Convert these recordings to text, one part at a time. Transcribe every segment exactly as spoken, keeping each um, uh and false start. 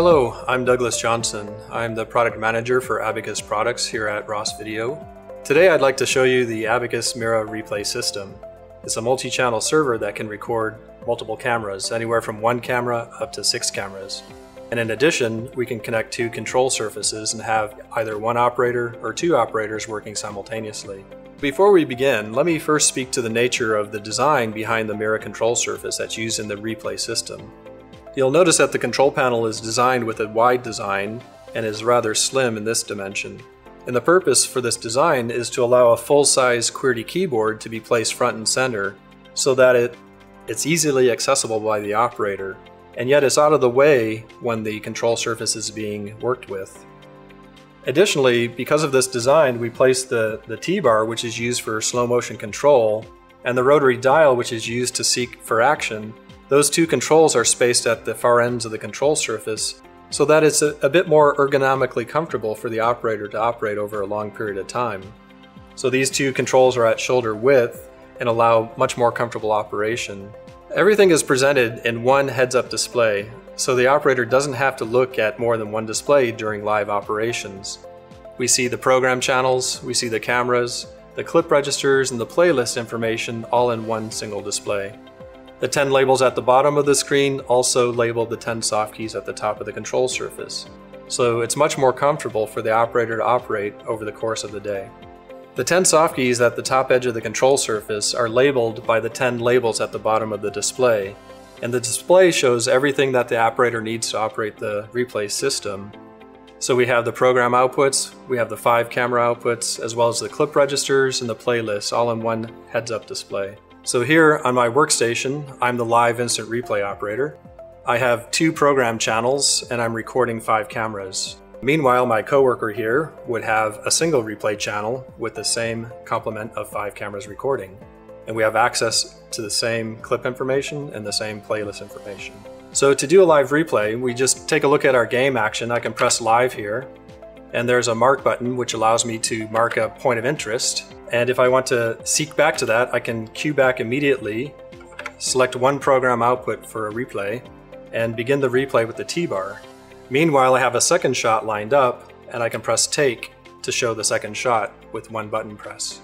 Hello, I'm Douglas Johnson. I'm the product manager for Abacus products here at Ross Video. Today I'd like to show you the Abacus Mira Replay system. It's a multi-channel server that can record multiple cameras, anywhere from one camera up to six cameras. And in addition, we can connect two control surfaces and have either one operator or two operators working simultaneously. Before we begin, let me first speak to the nature of the design behind the Mira control surface that's used in the replay system. You'll notice that the control panel is designed with a wide design and is rather slim in this dimension. And the purpose for this design is to allow a full-size QWERTY keyboard to be placed front and center so that it, it's easily accessible by the operator, and yet it's out of the way when the control surface is being worked with. Additionally, because of this design, we place the, the T-bar, which is used for slow motion control, and the rotary dial, which is used to seek for action. Those two controls are spaced at the far ends of the control surface so that it's a, a bit more ergonomically comfortable for the operator to operate over a long period of time. So these two controls are at shoulder width and allow much more comfortable operation. Everything is presented in one heads-up display, so the operator doesn't have to look at more than one display during live operations. We see the program channels, we see the cameras, the clip registers, and the playlist information all in one single display. The ten labels at the bottom of the screen also label the ten soft keys at the top of the control surface, so it's much more comfortable for the operator to operate over the course of the day. The ten soft keys at the top edge of the control surface are labeled by the ten labels at the bottom of the display, and the display shows everything that the operator needs to operate the replay system. So we have the program outputs, we have the five camera outputs, as well as the clip registers and the playlists all in one heads-up display. So here on my workstation, I'm the live instant replay operator. I have two program channels and I'm recording five cameras. Meanwhile, my coworker here would have a single replay channel with the same complement of five cameras recording. And we have access to the same clip information and the same playlist information. So to do a live replay, we just take a look at our game action. I can press live here, and there's a mark button which allows me to mark a point of interest. And if I want to seek back to that, I can cue back immediately, select one program output for a replay, and begin the replay with the T-bar. Meanwhile, I have a second shot lined up, and I can press take to show the second shot with one button press.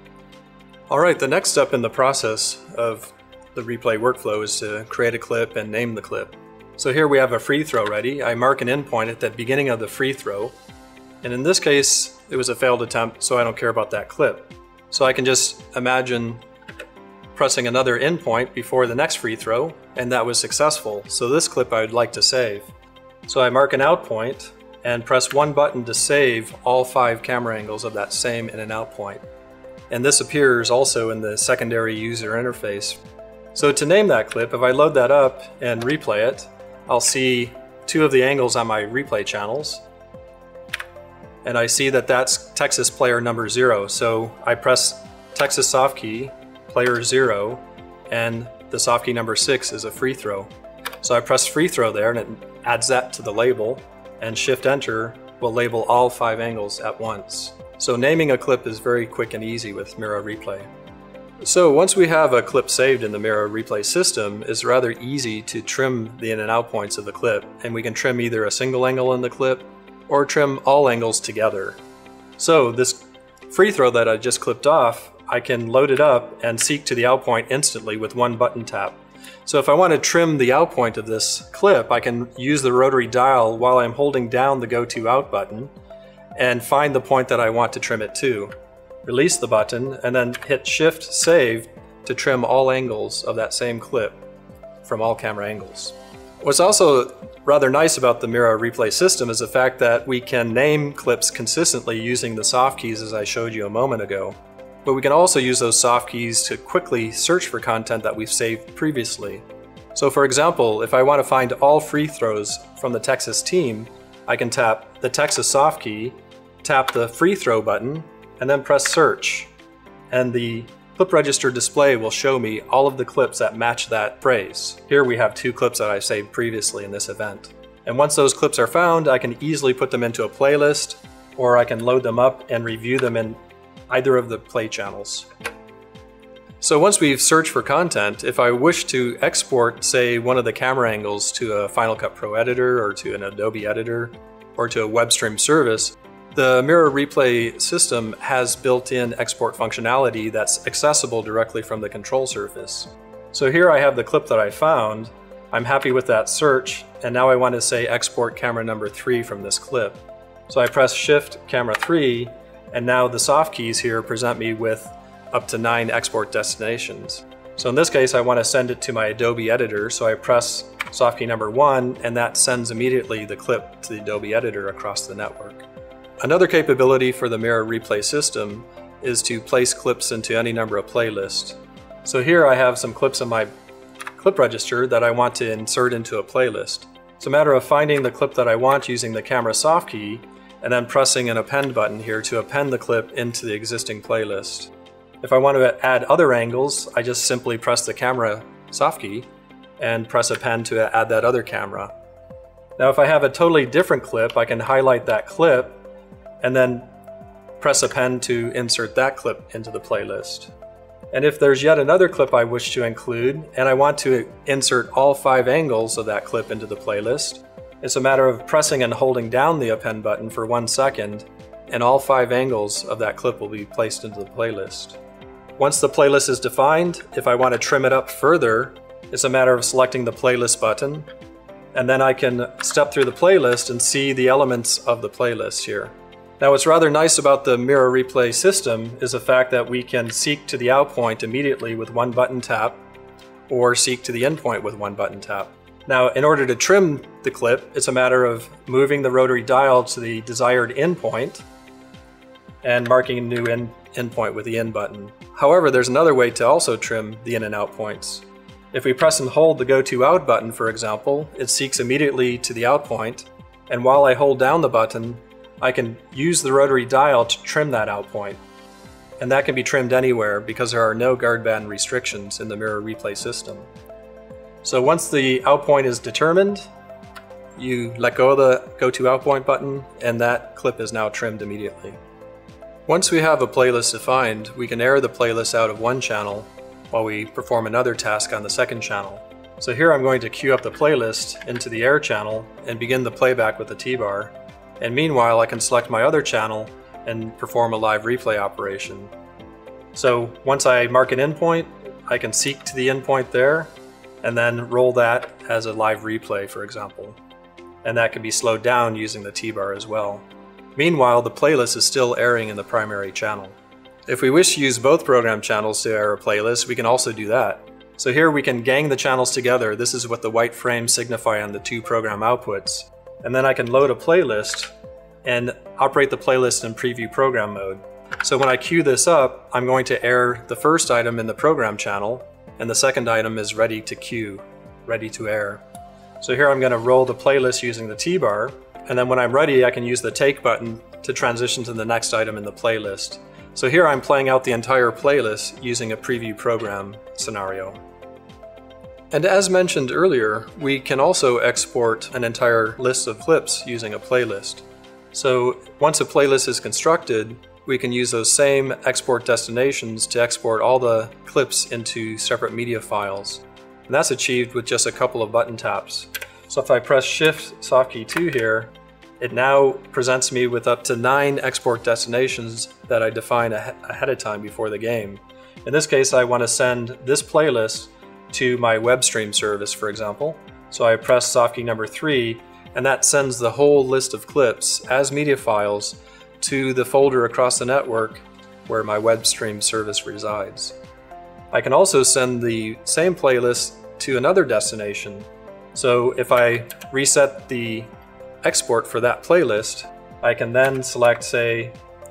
Alright, the next step in the process of the replay workflow is to create a clip and name the clip. So here we have a free throw ready. I mark an endpoint at the beginning of the free throw, and in this case, it was a failed attempt, so I don't care about that clip. So I can just imagine pressing another endpoint before the next free throw, and that was successful. So this clip I would like to save. So I mark an out point and press one button to save all five camera angles of that same in and out point. And this appears also in the secondary user interface. So to name that clip, if I load that up and replay it, I'll see two of the angles on my replay channels. And I see that that's Texas player number zero. So I press Texas soft key, player zero, and the soft key number six is a free throw. So I press free throw there and it adds that to the label, and shift enter will label all five angles at once. So naming a clip is very quick and easy with Mira Replay. So once we have a clip saved in the Mira Replay system, it's rather easy to trim the in and out points of the clip, and we can trim either a single angle in the clip or trim all angles together. So this free throw that I just clipped off, I can load it up and seek to the out point instantly with one button tap. So if I want to trim the out point of this clip, I can use the rotary dial while I'm holding down the go to out button and find the point that I want to trim it to. Release the button and then hit shift save to trim all angles of that same clip from all camera angles. What's also rather nice about the Mira Replay system is the fact that we can name clips consistently using the soft keys as I showed you a moment ago. But we can also use those soft keys to quickly search for content that we've saved previously. So for example, if I want to find all free throws from the Texas team, I can tap the Texas soft key, tap the free throw button, and then press search. And the clip register display will show me all of the clips that match that phrase. Here we have two clips that I saved previously in this event. And once those clips are found, I can easily put them into a playlist, or I can load them up and review them in either of the play channels. So once we've searched for content, if I wish to export, say, one of the camera angles to a Final Cut Pro editor or to an Adobe editor or to a web stream service, the Mira Replay system has built-in export functionality that's accessible directly from the control surface. So here I have the clip that I found. I'm happy with that search, and now I want to say export camera number three from this clip. So I press Shift Camera three, and now the soft keys here present me with up to nine export destinations. So in this case, I want to send it to my Adobe editor, so I press soft key number one, and that sends immediately the clip to the Adobe editor across the network. Another capability for the Mira Replay system is to place clips into any number of playlists. So here I have some clips in my clip register that I want to insert into a playlist. It's a matter of finding the clip that I want using the camera soft key and then pressing an append button here to append the clip into the existing playlist. If I want to add other angles, I just simply press the camera soft key and press append to add that other camera. Now if I have a totally different clip, I can highlight that clip and then press append to insert that clip into the playlist. And if there's yet another clip I wish to include and I want to insert all five angles of that clip into the playlist, it's a matter of pressing and holding down the append button for one second, and all five angles of that clip will be placed into the playlist. Once the playlist is defined, if I want to trim it up further, it's a matter of selecting the playlist button, and then I can step through the playlist and see the elements of the playlist here. Now what's rather nice about the Mira Replay system is the fact that we can seek to the out point immediately with one button tap, or seek to the endpoint with one button tap. Now in order to trim the clip, it's a matter of moving the rotary dial to the desired endpoint and marking a new end endpoint with the in button. However, there's another way to also trim the in and out points. If we press and hold the go to out button, for example, it seeks immediately to the out point, and while I hold down the button, I can use the rotary dial to trim that out point. And that can be trimmed anywhere because there are no guard band restrictions in the Mira Replay system. So once the out point is determined, you let go of the go to out point button, and that clip is now trimmed immediately. Once we have a playlist defined, we can air the playlist out of one channel while we perform another task on the second channel. So here I'm going to queue up the playlist into the air channel and begin the playback with the T-bar. And meanwhile, I can select my other channel and perform a live replay operation. So once I mark an endpoint, I can seek to the endpoint there and then roll that as a live replay, for example. And that can be slowed down using the T-bar as well. Meanwhile, the playlist is still airing in the primary channel. If we wish to use both program channels to air a playlist, we can also do that. So here we can gang the channels together. This is what the white frames signify on the two program outputs. And then I can load a playlist and operate the playlist in preview program mode. So when I queue this up, I'm going to air the first item in the program channel, and the second item is ready to queue, ready to air. So here I'm going to roll the playlist using the T-bar, and then when I'm ready, I can use the take button to transition to the next item in the playlist. So here I'm playing out the entire playlist using a preview program scenario. And as mentioned earlier, we can also export an entire list of clips using a playlist. So once a playlist is constructed, we can use those same export destinations to export all the clips into separate media files. And that's achieved with just a couple of button taps. So if I press Shift soft key two here, it now presents me with up to nine export destinations that I define ahead of time before the game. In this case, I want to send this playlist to my web stream service, for example. So I press soft key number three, and that sends the whole list of clips as media files to the folder across the network where my web stream service resides. I can also send the same playlist to another destination. So if I reset the export for that playlist, I can then select, say,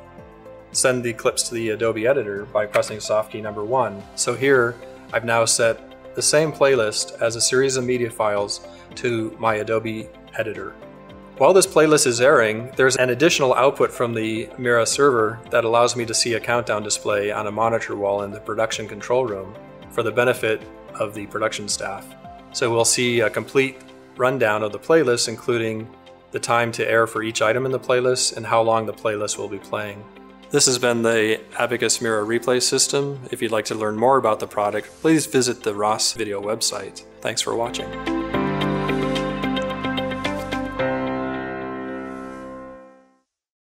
send the clips to the Adobe editor by pressing soft key number one. So here I've now set the same playlist as a series of media files to my Adobe editor. While this playlist is airing, there's an additional output from the Mira server that allows me to see a countdown display on a monitor wall in the production control room for the benefit of the production staff. So we'll see a complete rundown of the playlist, including the time to air for each item in the playlist and how long the playlist will be playing. This has been the Abacus Mira Replay System. If you'd like to learn more about the product, please visit the Ross Video website. Thanks for watching.